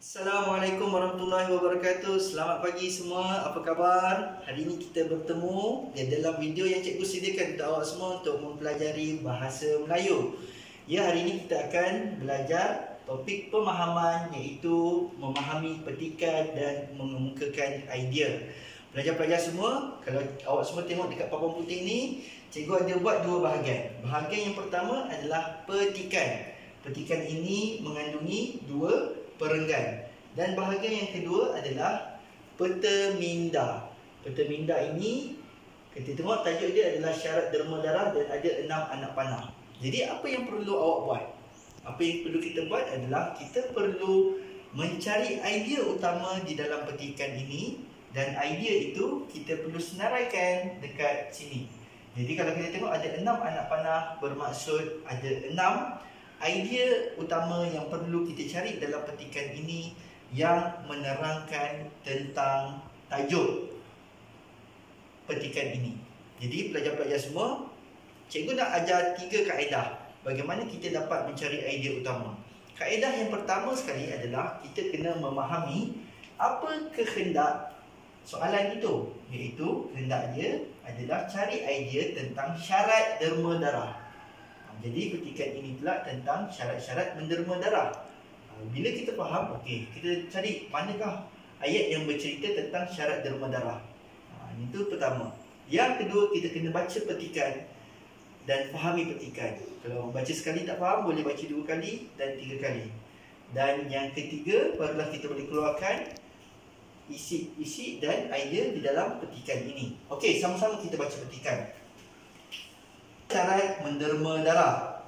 Assalamualaikum warahmatullahi wabarakatuh. Selamat pagi semua. Apa khabar? Hari ini kita bertemu dalam video yang cikgu sediakan untuk awak semua untuk mempelajari bahasa Melayu. Ya, hari ini kita akan belajar topik pemahaman, iaitu memahami petikan dan mengemukakan idea. Pelajar-pelajar semua, kalau awak semua tengok dekat papan putih ni, cikgu ada buat dua bahagian. Bahagian yang pertama adalah petikan. Petikan ini mengandungi dua perenggan. Dan bahagian yang kedua adalah peta minda. Peta minda ini, kita tengok tajuk dia adalah syarat derma darah dan ada 6 anak panah. Jadi apa yang perlu awak buat? Apa yang perlu kita buat adalah kita perlu mencari idea utama di dalam petikan ini, dan idea itu kita perlu senaraikan dekat sini. Jadi kalau kita tengok ada 6 anak panah, bermaksud ada 6 idea utama yang perlu kita cari dalam petikan ini yang menerangkan tentang tajuk petikan ini. Jadi pelajar-pelajar semua, cikgu nak ajar 3 kaedah bagaimana kita dapat mencari idea utama. Kaedah yang pertama sekali adalah kita kena memahami apa kehendak soalan itu, iaitu kehendak dia adalah cari idea tentang syarat derma darah. Jadi petikan ini pula tentang syarat-syarat menderma darah. Bila kita faham, okey, kita cari manakah ayat yang bercerita tentang syarat derma darah. Itu pertama. Yang kedua, kita kena baca petikan dan fahami petikan. Kalau baca sekali tak faham, boleh baca 2 kali dan 3 kali. Dan yang ketiga, barulah kita boleh keluarkan isi dan idea di dalam petikan ini. Okey, sama-sama kita baca petikan. Syarat menderma darah.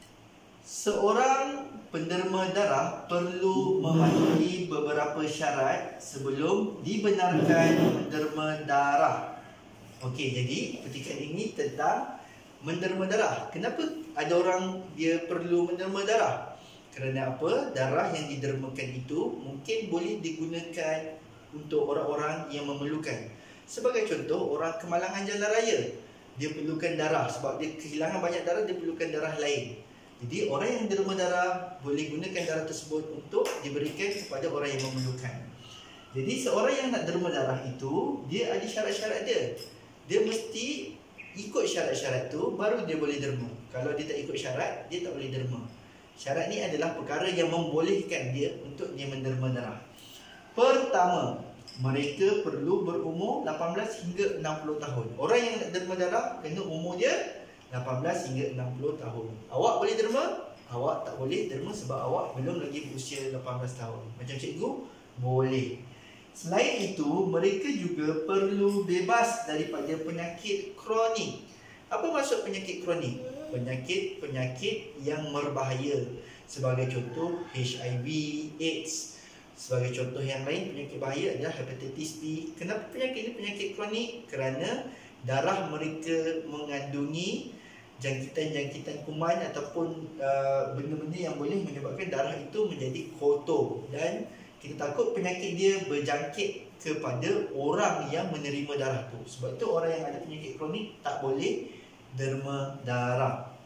Seorang penderma darah perlu mematuhi beberapa syarat sebelum dibenarkan menderma darah. Okey, jadi petikan ini tentang menderma darah. Kenapa ada orang dia perlu menderma darah? Kerana apa? Darah yang didermakan itu mungkin boleh digunakan untuk orang-orang yang memerlukan. Sebagai contoh, orang kemalangan jalan raya, dia perlukan darah sebab dia kehilangan banyak darah, dia perlukan darah lain. Jadi orang yang derma darah boleh gunakan darah tersebut untuk diberikan kepada orang yang memerlukan. Jadi seorang yang nak derma darah itu, dia ada syarat-syarat dia. Dia mesti ikut syarat-syarat tu baru dia boleh derma. Kalau dia tak ikut syarat, dia tak boleh derma. Syarat ni adalah perkara yang membolehkan dia untuk dia menderma darah. Pertama, mereka perlu berumur 18 hingga 60 tahun. Orang yang nak derma darah kena umur dia 18 hingga 60 tahun. Awak boleh derma? Awak tak boleh derma sebab awak belum lagi berusia 18 tahun. Macam cikgu, boleh. Selain itu, mereka juga perlu bebas daripada penyakit kronik. Apa maksud penyakit kronik? Penyakit-penyakit yang berbahaya. Sebagai contoh, HIV, AIDS. Sebagai contoh yang lain, penyakit bahaya adalah hepatitis B. Kenapa penyakit ini penyakit kronik? Kerana darah mereka mengandungi jangkitan-jangkitan kuman ataupun benda-benda yang boleh menyebabkan darah itu menjadi kotor. Dan kita takut penyakit dia berjangkit kepada orang yang menerima darah tu. Sebab itu orang yang ada penyakit kronik tak boleh derma darah.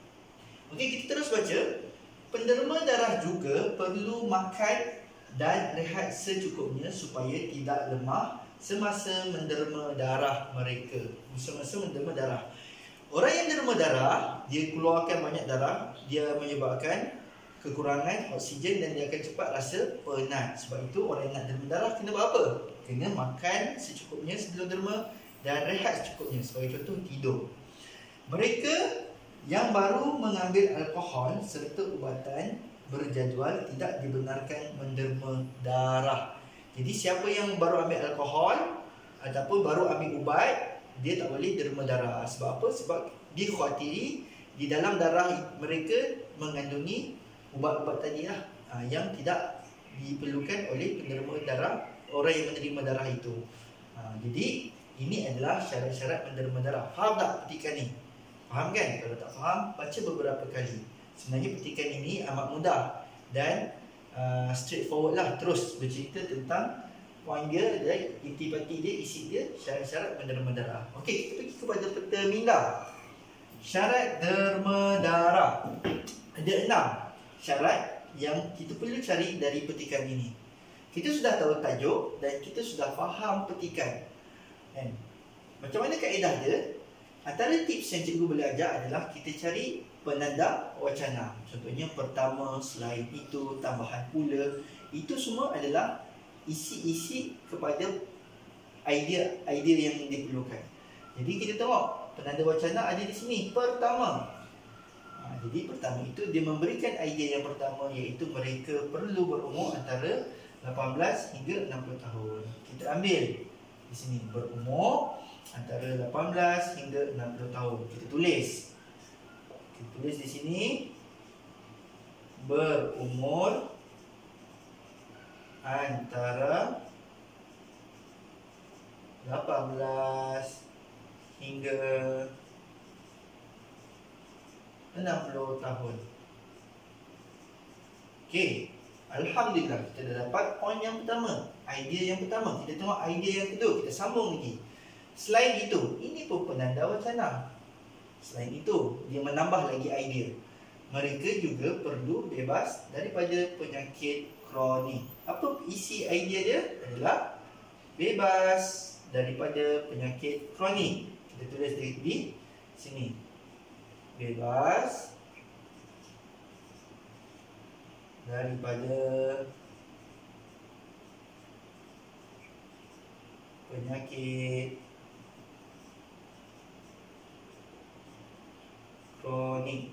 Okey, kita terus baca. Penderma darah juga perlu makan dan rehat secukupnya supaya tidak lemah semasa menderma darah mereka. Semasa menderma darah. Orang yang derma darah, dia keluarkan banyak darah, dia menyebabkan kekurangan oksigen dan dia akan cepat rasa penat. Sebab itu orang yang nak derma darah kena buat apa? Kena makan secukupnya sebelum derma dan rehat secukupnya. Sebagai contoh, tidur. Mereka yang baru mengambil alkohol serta ubatan berjadual tidak dibenarkan menderma darah. Jadi siapa yang baru ambil alkohol ataupun baru ambil ubat, dia tak boleh derma darah. Sebab apa? Sebab dikhawatiri di dalam darah mereka mengandungi ubat-ubat tadi lah, yang tidak diperlukan oleh penderma darah, orang yang menerima darah itu. Jadi ini adalah syarat-syarat menderma darah. Faham tak petikan ni? Faham kan? Kalau tak faham, baca beberapa kali. Sebenarnya petikan ini amat mudah dan straightforward lah. Terus bercerita tentang poin dia, intipati dia, isi dia, syarat-syarat menderma darah. Okey, kita pergi kepada peta minda. Syarat derma darah. Ada 6 syarat yang kita perlu cari dari petikan ini. Kita sudah tahu tajuk dan kita sudah faham petikan. Kan? Macam mana kaedah dia? Antara tips yang cikgu boleh ajar adalah kita cari penanda wacana. Contohnya pertama, selain itu, tambahan pula. Itu semua adalah isi-isi kepada idea yang diperlukan. Jadi kita tengok penanda wacana ada di sini. Pertama. Jadi pertama itu dia memberikan idea yang pertama, iaitu mereka perlu berumur antara 18 hingga 60 tahun. Kita ambil di sini berumur antara 18 hingga 60 tahun. Kita tulis. Kita tulis di sini berumur antara 18 hingga 60 tahun. Okey, alhamdulillah kita dah dapat poin yang pertama, idea yang pertama. Kita tengok idea yang kedua, kita sambung lagi. Selain itu, ini pun penanda wacana. Selain itu, dia menambah lagi idea. Mereka juga perlu bebas daripada penyakit kronik. Apa isi idea dia? Adalah bebas daripada penyakit kronik. Kita tulis di sini. Bebas daripada penyakit kronik.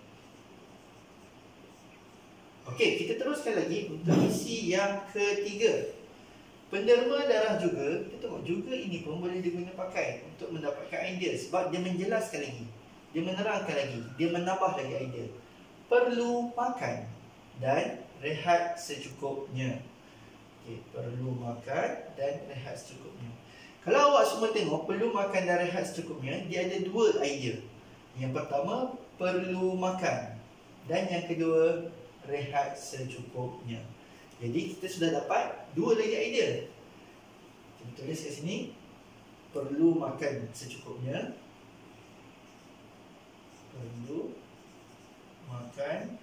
Okey, kita teruskan lagi untuk isi yang ketiga. Penderma darah juga, kita tengok juga ini pun boleh diguna pakai untuk mendapatkan idea, sebab dia menjelaskan lagi, dia menerangkan lagi, dia menambah lagi idea. Perlu makan dan rehat secukupnya. Okey, perlu makan dan rehat secukupnya. Kalau awak semua tengok perlu makan dan rehat secukupnya, dia ada dua idea. Yang pertama, perlu makan, dan yang kedua, rehat secukupnya. Jadi kita sudah dapat dua lagi idea. Kita tulis kat sini, perlu makan secukupnya. Perlu makan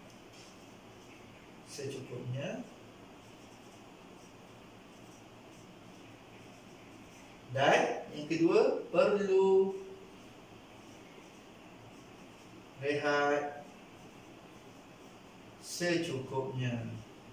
secukupnya. Dan yang kedua, perlu rehat secukupnya.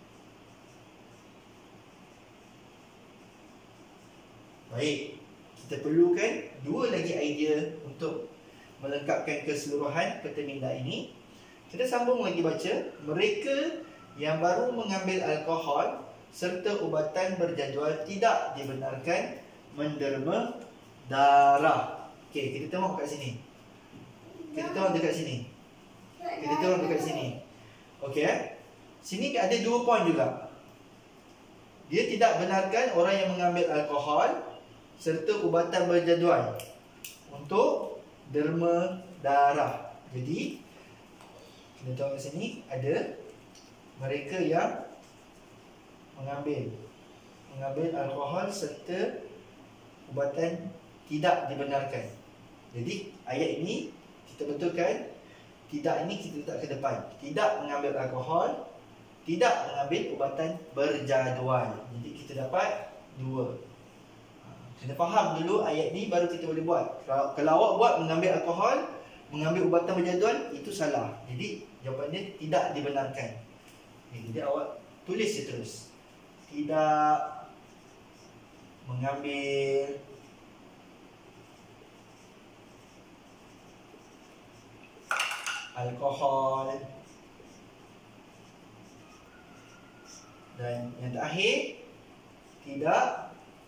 Baik, kita perlukan dua lagi idea untuk melengkapkan keseluruhan peta minda ini. Kita sambung lagi baca. Mereka yang baru mengambil alkohol serta ubatan berjadual tidak dibenarkan menderma darah. Okey, kita tengok kat sini. Kita tengok dekat sini. Kita tengok dekat sini. Okey, sini ada dua poin juga. Dia tidak benarkan orang yang mengambil alkohol serta ubatan berjadual untuk derma darah. Jadi kita tengok kat sini ada mereka yang mengambil alkohol serta ubatan tidak dibenarkan. Jadi ayat ini kita betulkan, tidak ini kita letak ke depan. Tidak mengambil alkohol, tidak mengambil ubatan berjadual. Jadi kita dapat dua. Kena faham dulu ayat ni baru kita boleh buat. Kalau awak buat mengambil alkohol, mengambil ubatan berjadual, itu salah. Jadi jawapannya tidak dibenarkan. Jadi awak tulis je terus. Tidak mengambil alkohol. Dan yang terakhir, tidak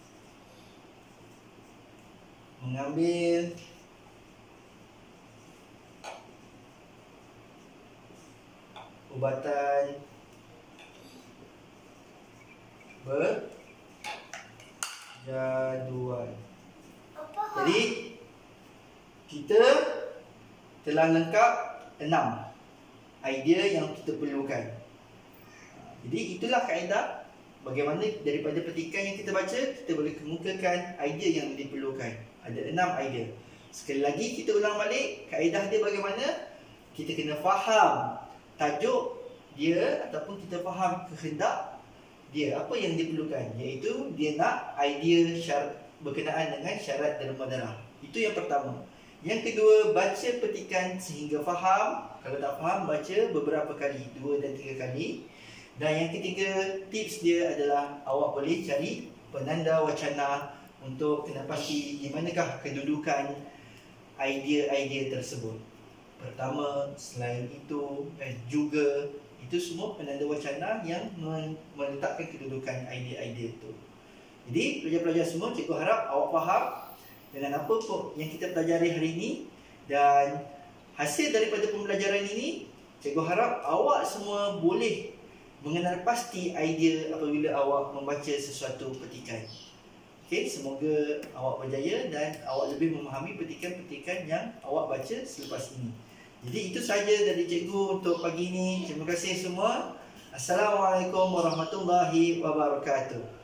mengambil ubatan berjadual. Jadi kita telah lengkap 6 idea yang kita perlukan. Jadi itulah kaedah bagaimana daripada petikan yang kita baca, kita boleh kemukakan idea yang diperlukan. Ada 6 idea. Sekali lagi kita ulang balik, kaedah dia bagaimana? Kita kena faham tajuk dia ataupun kita faham kehendak. dia, apa yang diperlukan, iaitu dia nak idea berkenaan dengan syarat derma darah. Itu yang pertama. Yang kedua, baca petikan sehingga faham. Kalau tak faham, baca beberapa kali, 2 dan 3 kali. Dan yang ketiga, tips dia adalah awak boleh cari penanda wacana untuk kena pasti di manakah kedudukan idea-idea tersebut. Pertama, selain itu, juga itu semua penanda wacana yang meletakkan kedudukan idea-idea itu. Jadi pelajar-pelajar semua, cikgu harap awak faham dengan apa yang kita pelajari hari ini. Dan hasil daripada pembelajaran ini, cikgu harap awak semua boleh mengenal pasti idea apabila awak membaca sesuatu petikan. Okey, semoga awak berjaya dan awak lebih memahami petikan-petikan yang awak baca selepas ini. Jadi itu sahaja dari cikgu untuk pagi ini. Terima kasih semua. Assalamualaikum warahmatullahi wabarakatuh.